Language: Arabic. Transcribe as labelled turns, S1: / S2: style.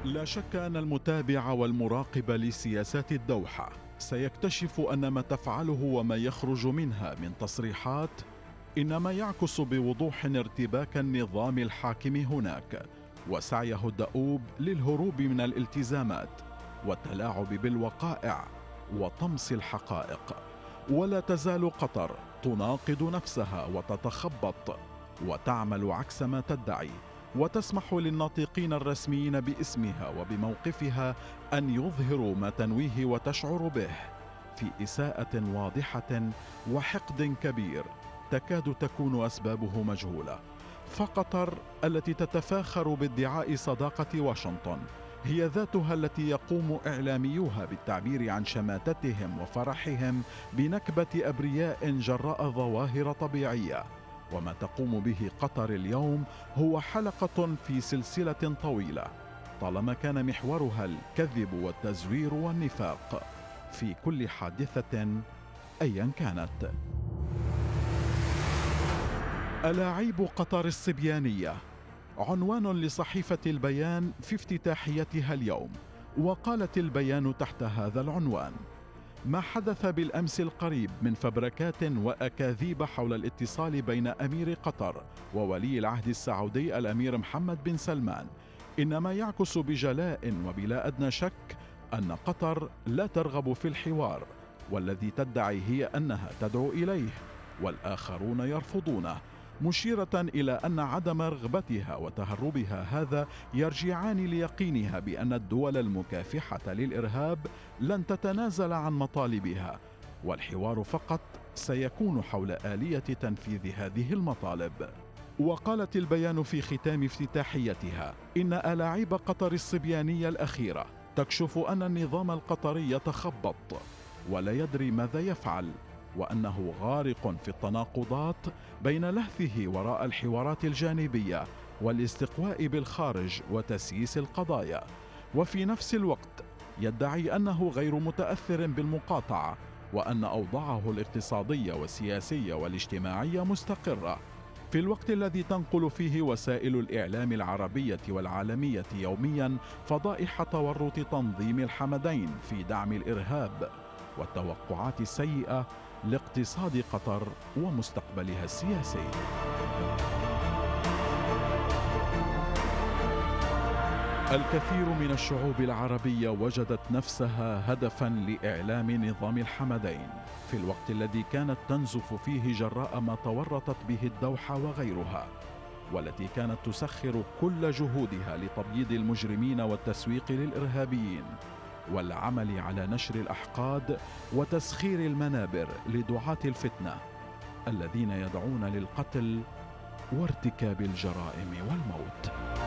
S1: لا شك أن المتابع والمراقب لسياسات الدوحة سيكتشف أن ما تفعله وما يخرج منها من تصريحات إنما يعكس بوضوح ارتباك النظام الحاكم هناك وسعيه الدؤوب للهروب من الالتزامات والتلاعب بالوقائع وطمس الحقائق. ولا تزال قطر تناقض نفسها وتتخبط وتعمل عكس ما تدعي، وتسمح للناطقين الرسميين باسمها وبموقفها أن يظهروا ما تنويه وتشعر به في إساءة واضحة وحقد كبير تكاد تكون أسبابه مجهولة. فقطر التي تتفاخر بادعاء صداقة واشنطن هي ذاتها التي يقوم إعلاميوها بالتعبير عن شماتتهم وفرحهم بنكبة أبرياء جراء ظواهر طبيعية. وما تقوم به قطر اليوم هو حلقة في سلسلة طويلة طالما كان محورها الكذب والتزوير والنفاق في كل حادثة أيا كانت. ألاعيب قطر الصبيانية عنوان لصحيفة البيان في افتتاحيتها اليوم، وقالت البيان تحت هذا العنوان: ما حدث بالأمس القريب من فبركات وأكاذيب حول الاتصال بين أمير قطر وولي العهد السعودي الأمير محمد بن سلمان إنما يعكس بجلاء وبلا أدنى شك أن قطر لا ترغب في الحوار، والذي تدعي هي أنها تدعو إليه والآخرون يرفضونه، مشيرة إلى أن عدم رغبتها وتهربها هذا يرجعان ليقينها بأن الدول المكافحة للإرهاب لن تتنازل عن مطالبها، والحوار فقط سيكون حول آلية تنفيذ هذه المطالب. وقالت البيان في ختام افتتاحيتها إن ألاعيب قطر الصبيانية الأخيرة تكشف أن النظام القطري يتخبط ولا يدري ماذا يفعل، وأنه غارق في التناقضات بين لهثه وراء الحوارات الجانبية والاستقواء بالخارج وتسييس القضايا، وفي نفس الوقت يدعي أنه غير متأثر بالمقاطعة، وأن أوضاعه الاقتصادية والسياسية والاجتماعية مستقرة، في الوقت الذي تنقل فيه وسائل الإعلام العربية والعالمية يوميا فضائح تورط تنظيم الحمدين في دعم الإرهاب والتوقعات السيئة لاقتصاد قطر ومستقبلها السياسي. الكثير من الشعوب العربية وجدت نفسها هدفا لإعلام نظام الحمدين في الوقت الذي كانت تنزف فيه جراء ما تورطت به الدوحة وغيرها، والتي كانت تسخر كل جهودها لتبييض المجرمين والتسويق للإرهابيين والعمل على نشر الأحقاد وتسخير المنابر لدعاة الفتنة الذين يدعون للقتل وارتكاب الجرائم والموت.